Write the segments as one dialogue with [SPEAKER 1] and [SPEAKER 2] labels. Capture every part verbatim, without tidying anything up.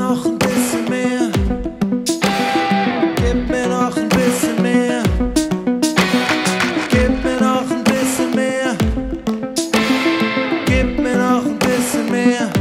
[SPEAKER 1] noch ein bisschen mehr. Gib mir noch ein bisschen mehr. Gib mir noch ein bisschen mehr. Gib mir noch ein bisschen mehr.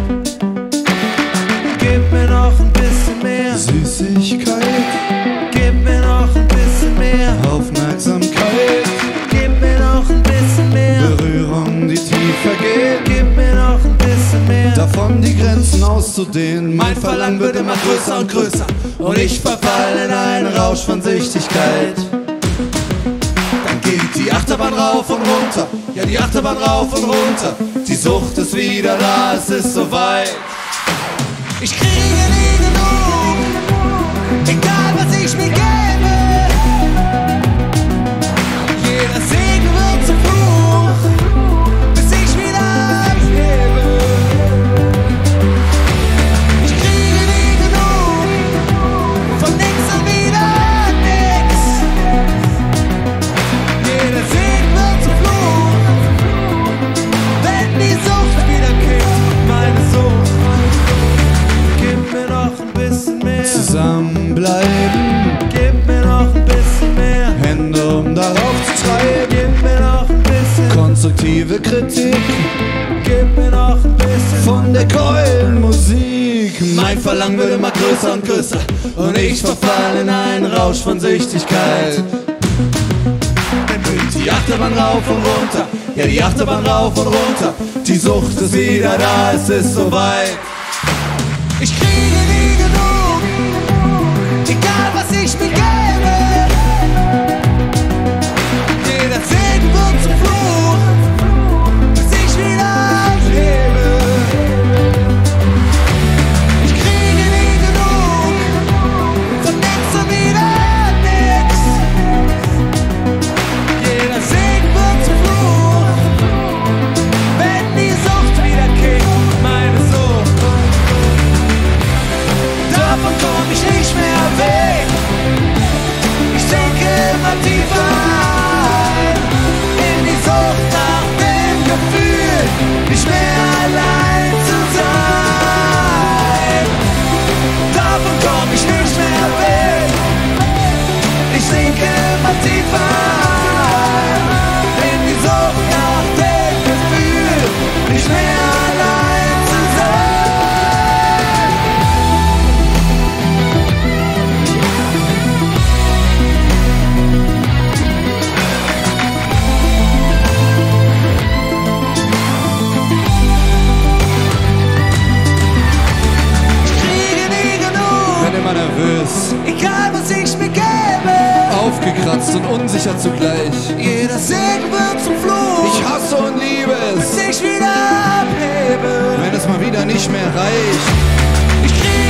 [SPEAKER 1] Gib mir noch ein bisschen mehr.
[SPEAKER 2] Süßigkeit,
[SPEAKER 1] Gib mir noch ein bisschen mehr.
[SPEAKER 2] Aufmerksamkeit,
[SPEAKER 1] Gib mir noch ein bisschen mehr.
[SPEAKER 2] Berührung, die tiefer geht,
[SPEAKER 1] Gib mir noch ein bisschen mehr.
[SPEAKER 2] davon die Grenzen auszudehnen.
[SPEAKER 1] Mein Verlangen wird immer größer und größer und ich verfalle in einen Rausch von Süchtigkeit.
[SPEAKER 2] Dann geht die Achterbahn rauf und runter,
[SPEAKER 1] Ja, die Achterbahn rauf und runter.
[SPEAKER 2] die Sucht ist wieder da, es ist soweit.
[SPEAKER 1] Ich kriege nie genug, egal was ich mir gebe. Jeder Segen wird zum Fluch, bis ich wieder abhebe. Ich kriege nie genug, von nix und wieder nix. Jeder Segen wird zum Fluch, wenn die Sucht wieder kickt, meine Sucht. Gib mir noch ein bisschen mehr.
[SPEAKER 2] Zusammenbleiben,
[SPEAKER 1] Gib mir noch ein bisschen mehr.
[SPEAKER 2] Hände um darauf zu treiben,
[SPEAKER 1] Gib mir noch ein bisschen.
[SPEAKER 2] konstruktive Kritik
[SPEAKER 1] Gib mir noch ein bisschen.
[SPEAKER 2] von der Keulenmusik.
[SPEAKER 1] Mein Verlangen wird immer größer und größer und ich verfalle in einen Rausch von Süchtigkeit. Dann geht die Achterbahn rauf und runter. Ja, die Achterbahn rauf und runter. Die Sucht ist wieder da, es ist soweit. Ich kriege nie genug, egal was ich mir gebe. Jeder Segen wird zum Fluch, bis ich wieder abhebe. Ich kriege nie genug, von nix und wieder nix. Jeder Segen wird zum Fluch, wenn die Sucht wieder kickt, meine Sucht. Davon komm ich nicht mehr weg. Ich sinke immer tiefer ein in die Sucht nach dem Gefühl, nicht mehr allein zu sein. Davon komm ich nicht mehr weg. Ich sinke immer tiefer ein in die Sucht nach dem Gefühl, nicht mehr allein zu sein. Kriege nie genug,
[SPEAKER 2] Bin immer nervös,
[SPEAKER 1] egal was ich mir gebe.
[SPEAKER 2] aufgekratzt und unsicher zugleich.
[SPEAKER 1] Jeder Segen wird zum Fluch,
[SPEAKER 2] Ich hasse und liebe
[SPEAKER 1] bis
[SPEAKER 2] es,
[SPEAKER 1] ich wieder abhebe.
[SPEAKER 2] wenn es mal wieder nicht mehr reicht.
[SPEAKER 1] Ich kriege